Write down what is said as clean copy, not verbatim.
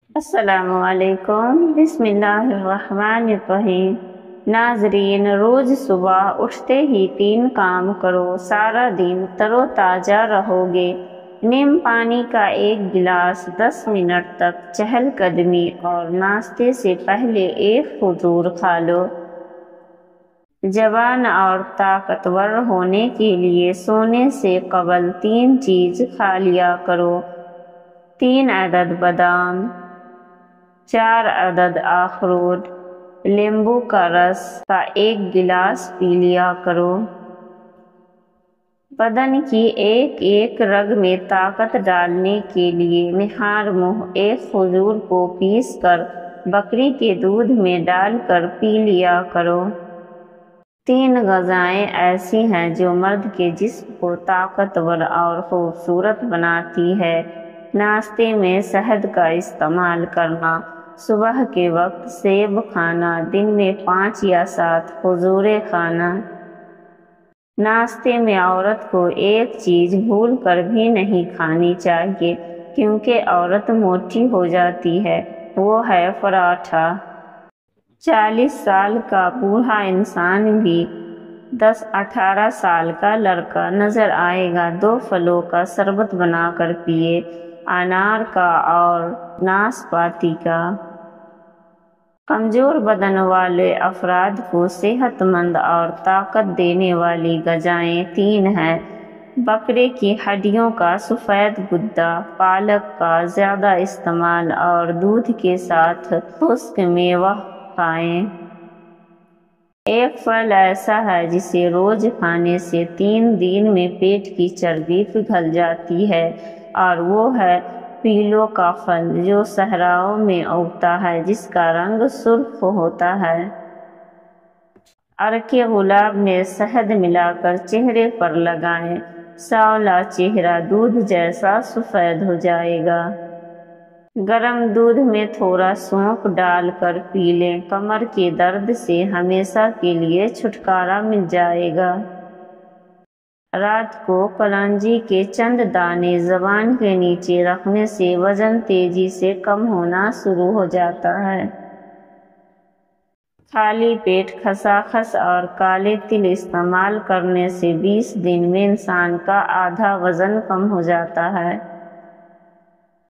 السلام علیکم۔ بسم اللہ الرحمن الرحیم۔ ناظرین، روز صبح اٹھتے ہی 3 کام کرو، سارا دن تر و تازہ رہو گے۔ نیم پانی کا 1 گلاس 10 منٹ تک چہل قدمی اور ناشتے سے پہلے 1 کھجور کھا لو۔ جوان اور طاقتور ہونے کے لیے سونے سے قبل 3 چیز کھا لیا کرو: 3 عدد بادام، 4 عدد اخروٹ، لیمبو کا رس کا 1 گلاس پی لیا کرو۔ بدن کی ایک رگ میں طاقت ڈالنے کے لیے نہار منہ 1 کھجور کو پیس کر بکری کے دودھ میں ڈال کر پی لیا کرو۔ 3 غذائیں ایسی ہیں جو مرد کے جسم کو طاقتور اور خوبصورت بناتی ہے۔ ناشتے میں شہد کا استعمال کرنا: صبح کے وقت سیب کھانا، دن میں 5 یا 7 کھجوریں کھانا۔ ناشتے میں عورت کو ایک چیز بھول کر بھی نہیں کھانی چاہیے کیونکہ عورت موٹی ہو جاتی ہے، وہ ہے پراٹھا۔ 40 سال کا بوڑھا انسان بھی 10-18 سال کا لڑکا نظر آئے گا۔ 2 پھلوں کا شربت بنا کر پیئے، انار کا اور ناسپاتی کا۔ کمزور بدن والے افراد کو صحت مند اور طاقت دینے والی غذائیں 3 ہیں: بکرے کی ہڈیوں کا سفید گدا، پالک کا زیادہ استعمال اور دودھ کے ساتھ خشک میوہ کھائیں۔ ایک پھل ایسا ہے جسے روز کھانے سے 3 دن میں پیٹ کی چربی پگھل جاتی ہے، اور وہ ہے پیلوں کا پھل جو صحراؤں میں اگتا ہے، جس کا رنگ سرخ ہوتا ہے۔ عرق گلاب میں شہد ملا کر چہرے پر لگائیں، سانولا چہرہ دودھ جیسا سفید ہو جائے گا۔ گرم دودھ میں تھوڑا سونف ڈال کر پی لیں، کمر کے درد سے ہمیشہ کے لیے چھٹکارا مل جائے گا۔ رات کو کلونجی کے چند دانے زبان کے نیچے رکھنے سے وزن تیزی سے کم ہونا شروع ہو جاتا ہے۔ خالی پیٹ خساخس اور کالے تل استعمال کرنے سے 20 دن میں انسان کا آدھا وزن کم ہو جاتا ہے۔